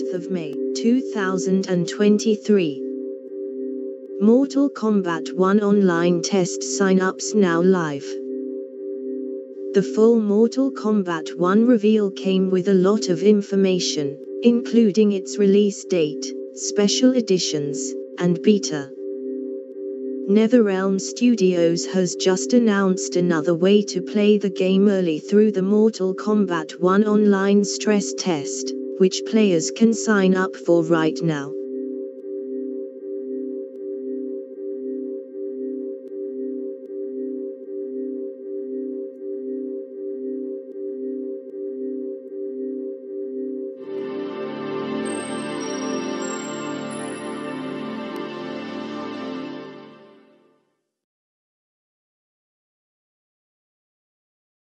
4th of May, 2023. Mortal Kombat 1 online test signups now live. The full Mortal Kombat 1 reveal came with a lot of information, including its release date, special editions, and beta. NetherRealm Studios has just announced another way to play the game early through the Mortal Kombat 1 online stress test, which players can sign up for right now.